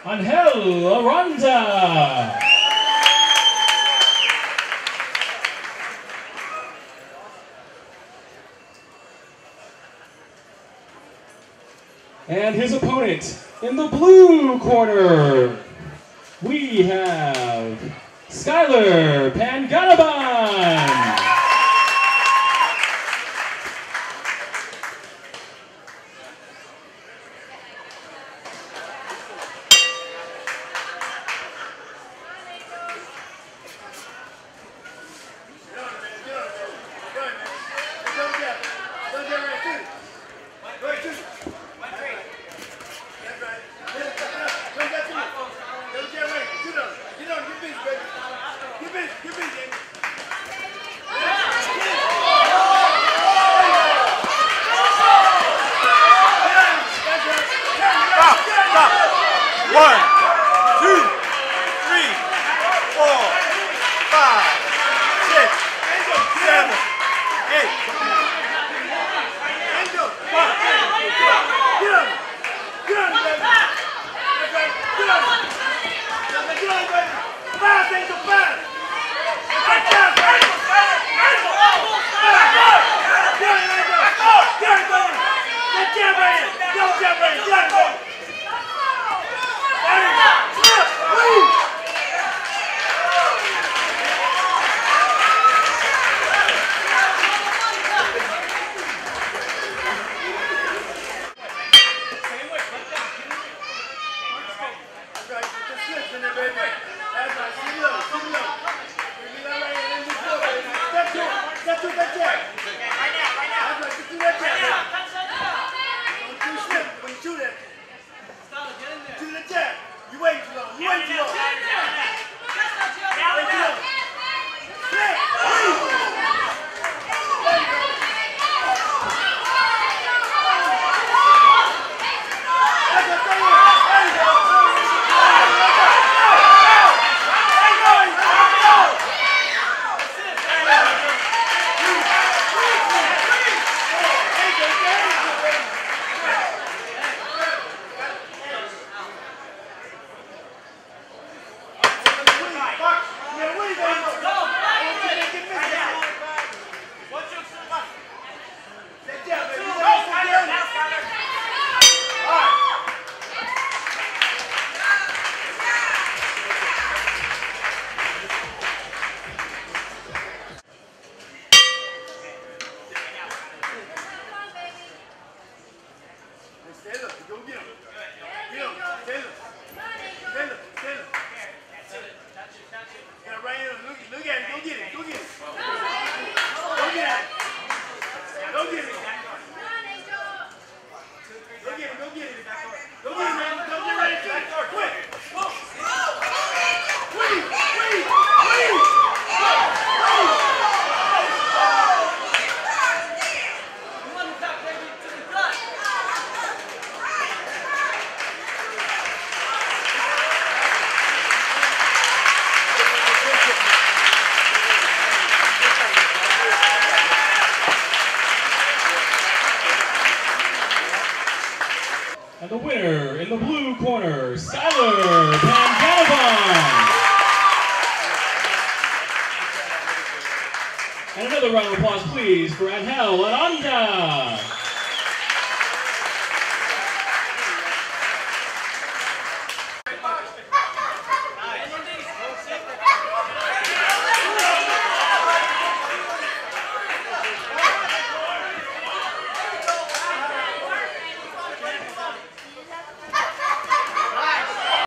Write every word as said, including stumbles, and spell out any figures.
Angel Aranda. And his opponent in the blue corner, we have Skyler Panganiban. One, two, three, four, five, six, seven, eight. Angel, come on. Get on. Get on, baby. That's right. Get on. Get on, baby. Fast, Angel, fast. That's right, fast, baby. Fast. Get on, Angel. Get on, baby. Get jab right in. Don't jab right in. Get on, baby. And the winner in the blue corner, Skyler Panganiban. And another round of applause, please, for Angel Aranda.